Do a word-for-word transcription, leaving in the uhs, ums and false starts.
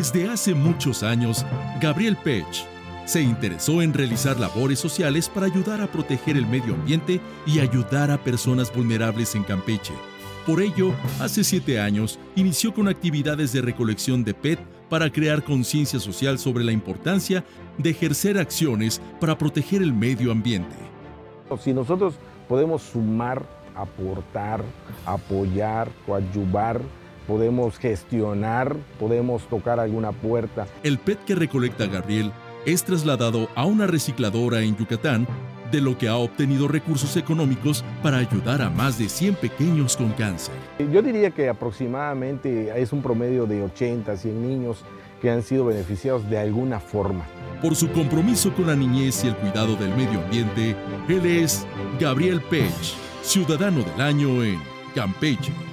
Desde hace muchos años, Gabriel Pech se interesó en realizar labores sociales para ayudar a proteger el medio ambiente y ayudar a personas vulnerables en Campeche. Por ello, hace siete años, inició con actividades de recolección de P E T para crear conciencia social sobre la importancia de ejercer acciones para proteger el medio ambiente. Si nosotros podemos sumar, aportar, apoyar, coadyuvar, podemos gestionar, podemos tocar alguna puerta. El P E T que recolecta Gabriel es trasladado a una recicladora en Yucatán, de lo que ha obtenido recursos económicos para ayudar a más de cien pequeños con cáncer. Yo diría que aproximadamente es un promedio de ochenta a cien niños que han sido beneficiados de alguna forma. Por su compromiso con la niñez y el cuidado del medio ambiente, él es Gabriel Pech, Ciudadano del Año en Campeche.